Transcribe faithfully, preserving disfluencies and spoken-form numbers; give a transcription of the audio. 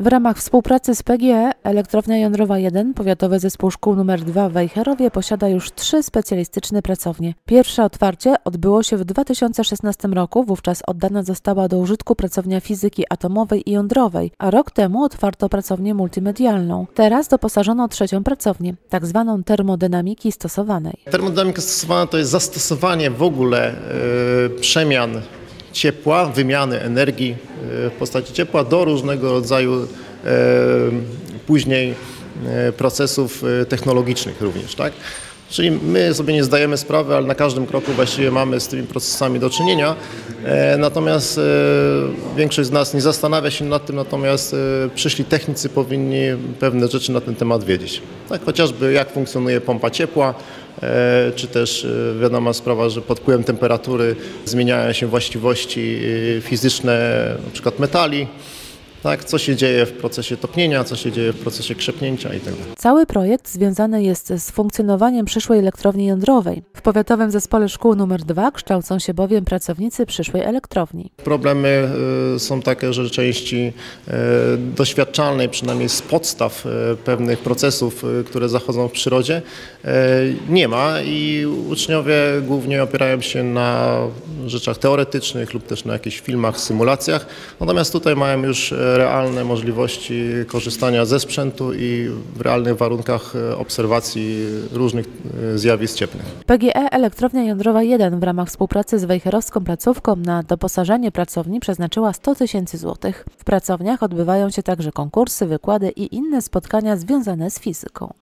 W ramach współpracy z P G E Elektrownia Jądrowa jeden, Powiatowy Zespół Szkół nr dwa w Wejherowie posiada już trzy specjalistyczne pracownie. Pierwsze otwarcie odbyło się w dwa tysiące szesnastym roku, wówczas oddana została do użytku pracownia fizyki atomowej i jądrowej, a rok temu otwarto pracownię multimedialną. Teraz doposażono trzecią pracownię, tak zwaną termodynamiki stosowanej. Termodynamika stosowana to jest zastosowanie w ogóle yy, przemian ciepła, wymiany energii w postaci ciepła do różnego rodzaju e, później e, procesów technologicznych również, tak? Czyli my sobie nie zdajemy sprawy, ale na każdym kroku właściwie mamy z tymi procesami do czynienia, e, natomiast e, większość z nas nie zastanawia się nad tym, natomiast e, przyszli technicy powinni pewne rzeczy na ten temat wiedzieć. Tak, chociażby jak funkcjonuje pompa ciepła, e, czy też e, wiadoma sprawa, że pod wpływem temperatury zmieniają się właściwości e, fizyczne np. metali. Tak, co się dzieje w procesie topnienia, co się dzieje w procesie krzepnięcia itd. Cały projekt związany jest z funkcjonowaniem przyszłej elektrowni jądrowej. W Powiatowym Zespole Szkół nr dwa kształcą się bowiem pracownicy przyszłej elektrowni. Problemy są takie, że części doświadczalnej, przynajmniej z podstaw pewnych procesów, które zachodzą w przyrodzie, nie ma i uczniowie głównie opierają się na rzeczach teoretycznych lub też na jakichś filmach, symulacjach. Natomiast tutaj mają już realne możliwości korzystania ze sprzętu i w realnych warunkach obserwacji różnych zjawisk cieplnych. P G E Elektrownia Jądrowa jeden w ramach współpracy z wejherowską placówką na doposażenie pracowni przeznaczyła sto tysięcy złotych. W pracowniach odbywają się także konkursy, wykłady i inne spotkania związane z fizyką.